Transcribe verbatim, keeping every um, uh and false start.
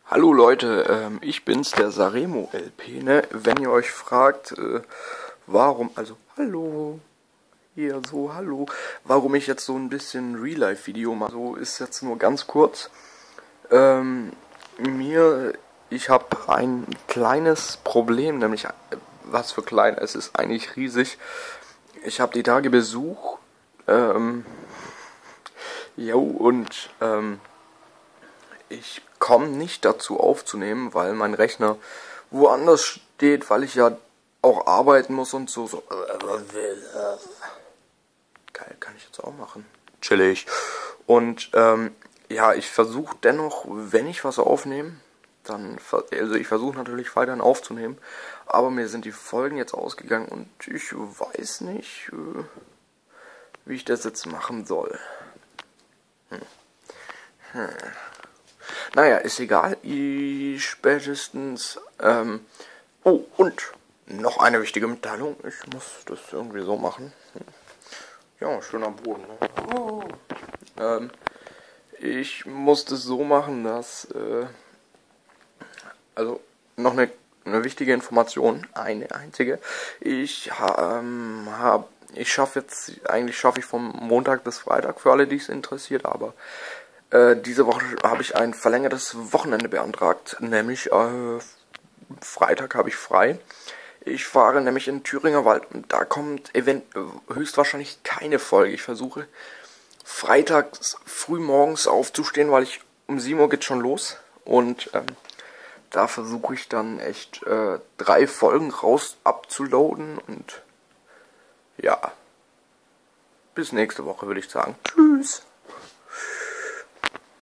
Hallo Leute, ähm, ich bin's, der Saremo L P, ne? Wenn ihr euch fragt, äh, warum, also, hallo, hier so, hallo, warum ich jetzt so ein bisschen Real-Life-Video mache, so ist jetzt nur ganz kurz. Ähm, mir, ich habe ein kleines Problem, nämlich, äh, was für klein, es ist eigentlich riesig. Ich habe die Tage Besuch, ähm, jo, und, ähm, ich komme nicht dazu aufzunehmen, weil mein Rechner woanders steht, weil ich ja auch arbeiten muss und so. so. Geil, kann ich jetzt auch machen. Chillig. Und ähm, ja, ich versuche dennoch, wenn ich was aufnehme, dann, also ich versuche natürlich weiterhin aufzunehmen, aber mir sind die Folgen jetzt ausgegangen und ich weiß nicht, wie ich das jetzt machen soll. Hm. Hm. Naja, ist egal. Ich spätestens. Ähm, oh, und noch eine wichtige Mitteilung. Ich muss das irgendwie so machen. Ja, schöner Boden. Ne? Oh. Ähm, ich muss das so machen, dass. Äh, also, noch eine, eine wichtige Information. Eine einzige. Ich ähm, habe. Ich schaffe jetzt. Eigentlich schaffe ich vom Montag bis Freitag für alle, die es interessiert, aber. Diese Woche habe ich ein verlängertes Wochenende beantragt, nämlich äh, Freitag habe ich frei. Ich fahre nämlich in Thüringer Wald und da kommt event höchstwahrscheinlich keine Folge. Ich versuche freitags früh morgens aufzustehen, weil ich um sieben Uhr geht schon los und ähm, da versuche ich dann echt äh, drei Folgen raus abzuladen und ja, bis nächste Woche würde ich sagen. Tschüss.